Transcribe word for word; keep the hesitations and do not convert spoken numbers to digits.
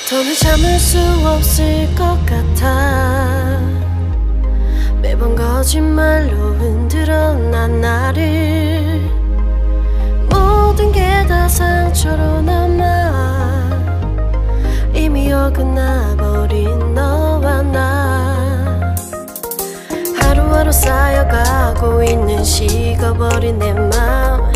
더는 참을 수 없을 것 같아. 매번 거짓말로 흔들어 난 나를. 모든 게 다 상처로 남아 이미 어긋나버린 너와 나. 하루하루 쌓여가고 있는 식어버린 내 맘.